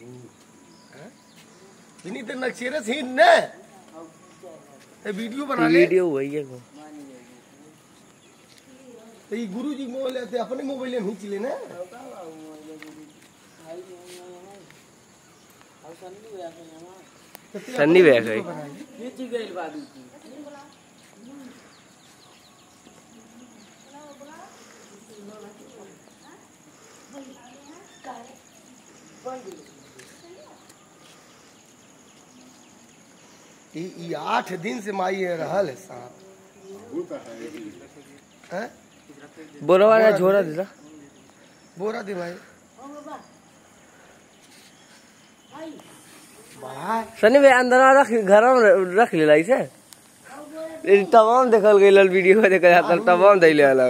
इन्हीं तो नक्शेरे सीन ने वीडियो बना ले। वीडियो वही है को तो ये गुरुजी मोबाइल लेते अपने मोबाइल में खींच लेना। सन्नी बैग है ये 8 दिन से माई रहल है सांप। बोरा वाला झोरा दिला बोरा दे भाई सनी भाई अंदर रख घर में रख ले इसे तमाम देखल गई वीडियो में देखा जाता तमाम दे ले अलग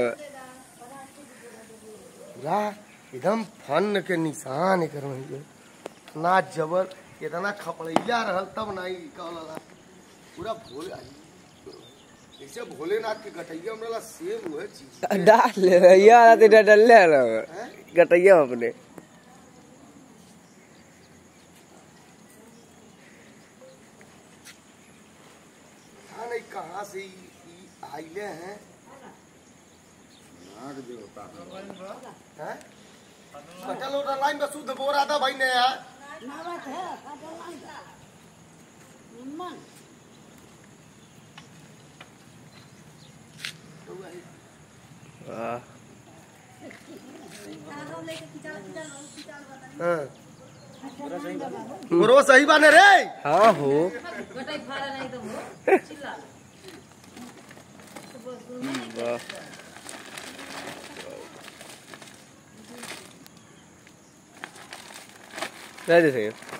पूरा एकदम फन के निशान एक इतना जबर इतना खपड़ैया रहल तब नहीं कहला पूरा भोले ऐसे भोलेनाथ के गटैया में सेम हुए चीज डाल ले यार ते डाल ले गटैया अपने नहीं कहाँ से आइले हैं कटल उठा लाइन में शुद्ध बोरा था भाई ने यार बोरो सही बाने रे। हाँ हो राजे सही